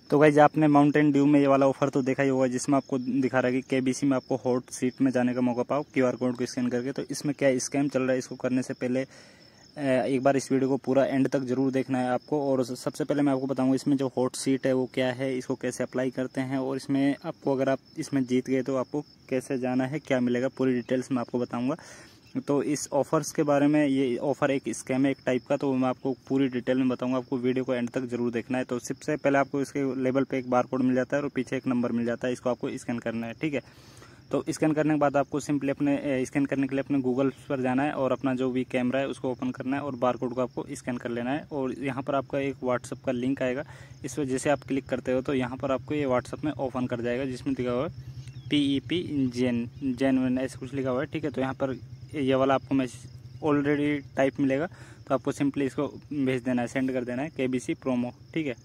तो गाइस आपने Mountain Dew में ये वाला ऑफर तो देखा ही होगा, जिसमें आपको दिखा रहा है कि केबीसी में आपको हॉट सीट में जाने का मौका पाओ क्यूआर कोड को स्कैन करके। तो इसमें क्या स्कैम चल रहा है, इसको करने से पहले एक बार इस वीडियो को पूरा एंड तक जरूर देखना है आपको। और सबसे पहले मैं आपको बताऊंगा इसमें जो हॉट सीट है वो क्या है, इसको कैसे अप्लाई करते हैं, और इसमें आपको अगर आप इसमें जीत गए तो आपको कैसे जाना है, क्या मिलेगा, पूरी डिटेल्स मैं आपको बताऊंगा। तो इस ऑफर्स के बारे में, ये ऑफ़र एक स्कैम है एक टाइप का, तो मैं आपको पूरी डिटेल में बताऊंगा। आपको वीडियो को एंड तक जरूर देखना है। तो सबसे पहले आपको इसके लेबल पे एक बार कोड मिल जाता है और पीछे एक नंबर मिल जाता है, इसको आपको स्कैन करना है, ठीक है। तो स्कैन करने के बाद आपको सिंपली अपने स्कैन करने के लिए अपने गूगल पर जाना है और अपना जो भी कैमरा है उसको ओपन करना है और बार कोड को आपको स्कैन कर लेना है। और यहाँ पर आपका एक व्हाट्सअप का लिंक आएगा, इस पर जैसे आप क्लिक करते हो तो यहाँ पर आपको ये व्हाट्सअप में ओपन कर जाएगा, जिसमें लिखा हुआ है PEP जेन ऐसे कुछ लिखा हुआ है, ठीक है। तो यहाँ पर ये वाला आपको मैसेज ऑलरेडी टाइप मिलेगा, तो आपको सिंपली इसको भेज देना है, सेंड कर देना है KBC प्रोमो, ठीक है।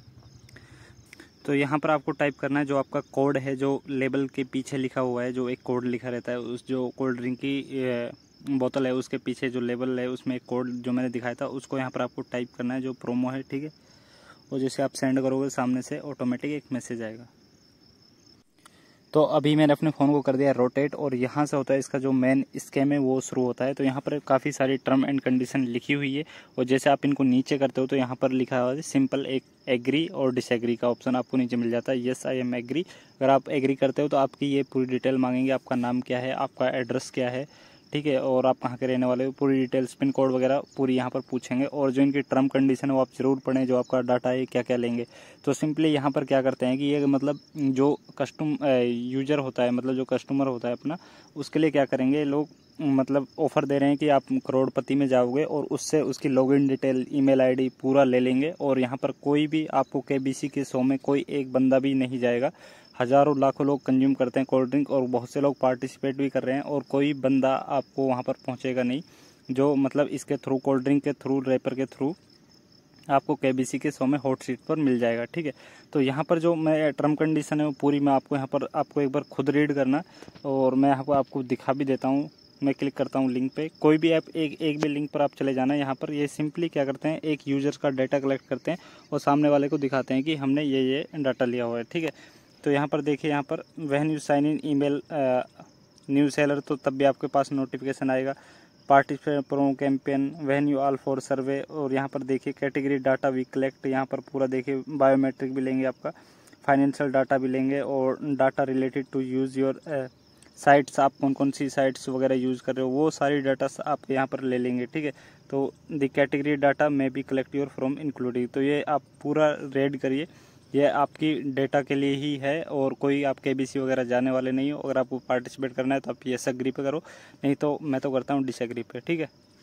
तो यहाँ पर आपको टाइप करना है जो आपका कोड है, जो लेबल के पीछे लिखा हुआ है, जो एक कोड लिखा रहता है, उस जो कोल्ड ड्रिंक की बोतल है उसके पीछे जो लेबल है उसमें एक कोड जो मैंने दिखाया था उसको यहाँ पर आपको टाइप करना है, जो प्रोमो है, ठीक है। और जैसे आप सेंड करोगे सामने से ऑटोमेटिक एक मैसेज आएगा। तो अभी मैंने अपने फ़ोन को कर दिया रोटेट, और यहाँ से होता है इसका जो मेन स्कैम है वो शुरू होता है। तो यहाँ पर काफ़ी सारी टर्म एंड कंडीशन लिखी हुई है, और जैसे आप इनको नीचे करते हो तो यहाँ पर लिखा हुआ है सिंपल एक एग्री और डिसएग्री का ऑप्शन आपको नीचे मिल जाता है। यस आई एम एग्री, अगर आप एग्री करते हो तो आपकी ये पूरी डिटेल मांगेंगे, आपका नाम क्या है, आपका एड्रेस क्या है, ठीक है, और आप कहाँ के रहने वाले हो, पूरी डिटेल्स, पिन कोड वगैरह पूरी यहाँ पर पूछेंगे। और जो इनकी टर्म कंडीशन है वो आप जरूर पढ़ें, जो आपका डाटा है क्या क्या लेंगे। तो सिंपली यहाँ पर क्या करते हैं कि ये मतलब जो यूजर होता है, मतलब जो कस्टमर होता है अपना, उसके लिए क्या करेंगे लोग, मतलब ऑफर दे रहे हैं कि आप करोड़पति में जाओगे और उससे उसकी लॉगिन डिटेल, ईमेल आईडी पूरा ले लेंगे। और यहाँ पर कोई भी आपको KBC के शो में कोई एक बंदा भी नहीं जाएगा। हज़ारों लाखों लोग कंज्यूम करते हैं कोल्ड ड्रिंक, और बहुत से लोग पार्टिसिपेट भी कर रहे हैं, और कोई बंदा आपको वहाँ पर पहुँचेगा नहीं जो मतलब इसके थ्रू, कोल्ड ड्रिंक के थ्रू, रैपर के थ्रू आपको KBC के शो में हॉट सीट पर मिल जाएगा, ठीक है। तो यहाँ पर जो मैं टर्म कंडीशन है वो पूरी मैं आपको यहाँ पर आपको एक बार खुद रीड करना, और मैं यहाँ पर आपको दिखा भी देता हूँ। मैं क्लिक करता हूँ लिंक पे, कोई भी ऐप एक भी लिंक पर आप चले जाना। यहाँ पर ये सिंपली क्या करते हैं, एक यूजर का डाटा कलेक्ट करते हैं और सामने वाले को दिखाते हैं कि हमने ये डाटा लिया हुआ है, ठीक है। तो यहाँ पर देखिए, यहाँ पर when you sign in email new seller, तो तब भी आपके पास नोटिफिकेशन आएगा। Participate promo campaign, when you all for survey, और यहाँ पर देखिए कैटेगरी डाटा वी कलेक्ट, यहाँ पर पूरा देखिए बायोमेट्रिक भी लेंगे आपका, फाइनेंशियल डाटा भी लेंगे, और data related to use your sites, आप कौन कौन सी साइट्स वगैरह यूज़ कर रहे हो वो सारी डाटा आप यहाँ पर ले लेंगे, ठीक है। तो द कैटेगरी डाटा में be collect your from including, तो ये आप पूरा रेड करिए, ये आपकी डेटा के लिए ही है, और कोई आप KBC वगैरह जाने वाले नहीं हो। अगर आपको पार्टिसिपेट करना है तो आप यस एग्री पे करो, नहीं तो मैं तो करता हूँ डिसएग्री पे, ठीक है।